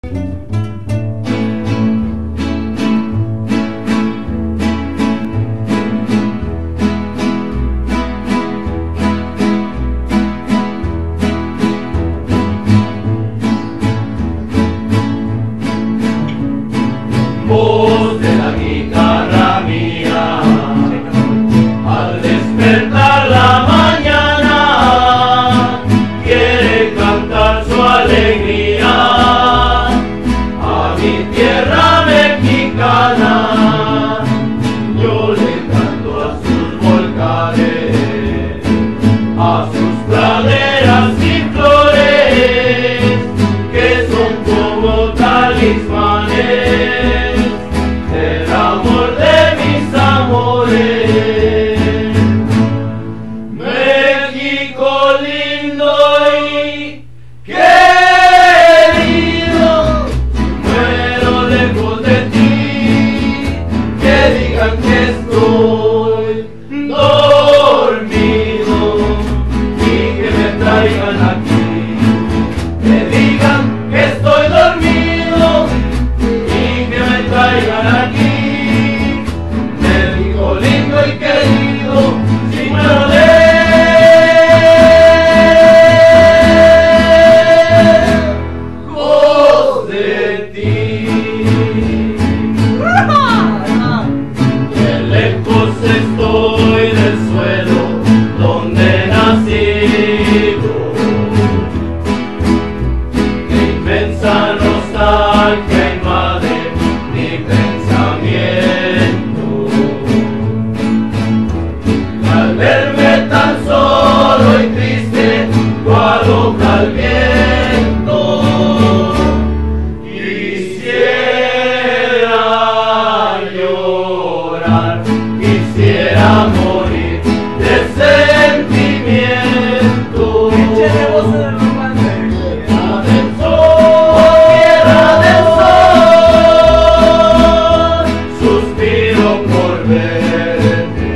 Voz de la guitarra mía, al despertar la mañana, quiere cantar su alegría a mi tierra mexicana. Yo le canto a sus volcanes, a sus praderas y flores, que son como talismanes del amor de mis amores. México lindo y querido, muero lejos de ti, que digan que estoy dormido y que me traigan aquí, que digan que estoy dormido y que me traigan aquí. México lindo y querido, si muero lejos de ti. Que lejos estoy del suelo donde he nacido, que inmensa nostalgia invade mi pensamiento. Y al verme tan solo y triste, aloja el viento. Quisiera llorar, quisiera morir de sentimiento. Tierra del sol, suspiro por verte.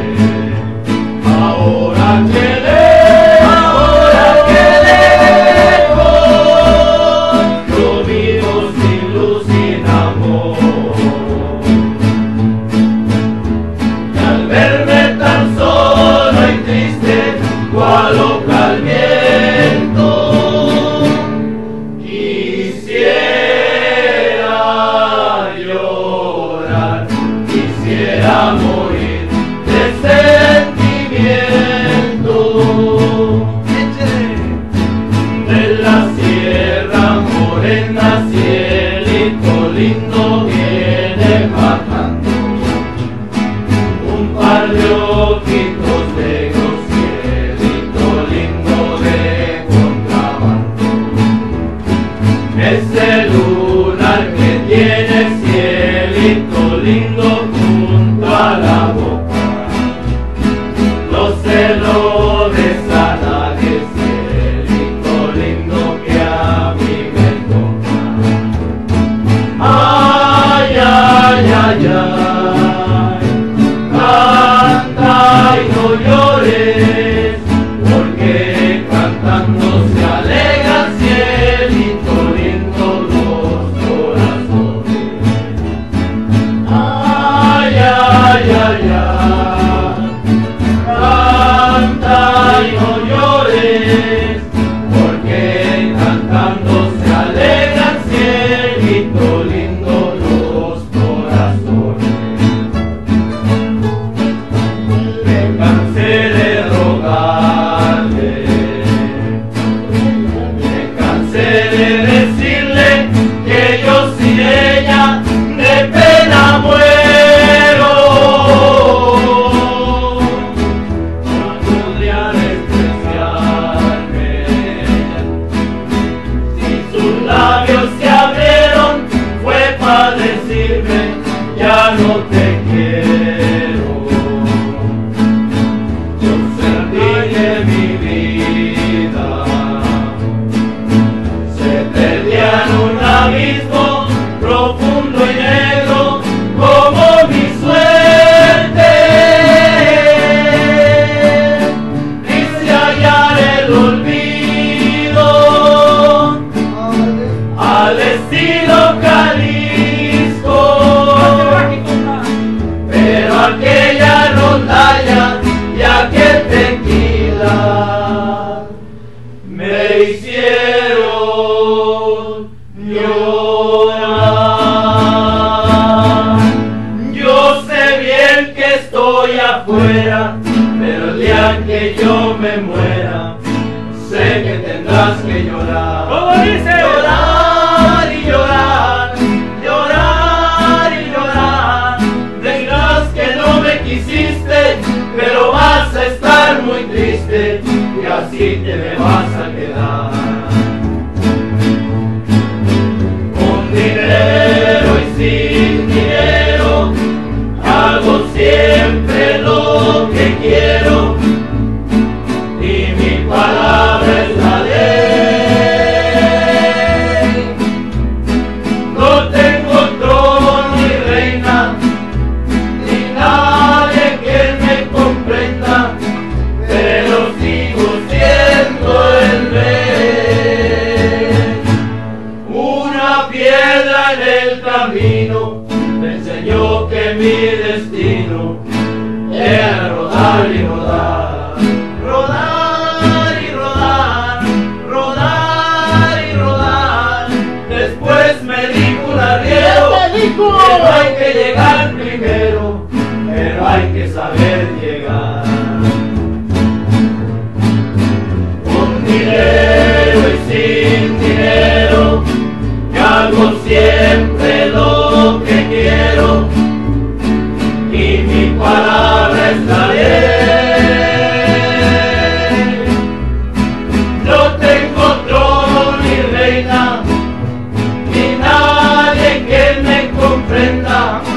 Ahora que lejos, yo vivo sin luz, sin amor. Y al verme tan solo y triste, aloja el viento. Quisiera llorar, quisiera morir de sentimiento. De la sierra morena, cielito lindo viene bajando un par de ojitos negros, cielito lindo de contrabando. Ese lunar que tiene, cielito lindo junto a la boca, no se lo des a nadie, cielito lindo que a mí me toca. Ay, ay, ay, ay, canta y no llores, porque cantando se alegran, cielito lindo, los corazones. Ay, ay, ay, ay, canta y no llores, porque cantando se alegran, cielito lindo, los corazones. Me cansé de rogarle, me cansé de decirle que yo sin ella de pena muero. No podría despreciarme si sus labios se abrieron, fue para decirme ya no te quiero. Yo sentí que mi vida se perdía en un abismo profundo y negro como mi suerte. Quise hallar el olvido al sido Jalisco, pero aquella rondalla y aquel tequila me hicieron llorar. Yo sé bien que estoy afuera, pero el día que yo me muera, sé que tendrás que llorar. ¿Cómo dice? Llorar y llorar, llorar y llorar. Dirás que no me quisiste, pero vas a estar muy triste y así te me vas a quedar. Con dinero y sin dinero, hago siempre lo que quiero y mi palabra es la ley. No tengo trono ni reina, ni nadie que me comprenda, pero sigo siendo el rey. Una piedra en el camino me enseñó que mi destino era rodar y rodar, rodar y rodar, rodar y rodar. Después me dijo un arriero que no hay que llegar primero, pero hay que saber llegar. Con dinero y sin dinero, yo hago siempre lo que quiero y mi palabra es la ley. No tengo trono ni reina, ni nadie que me comprenda,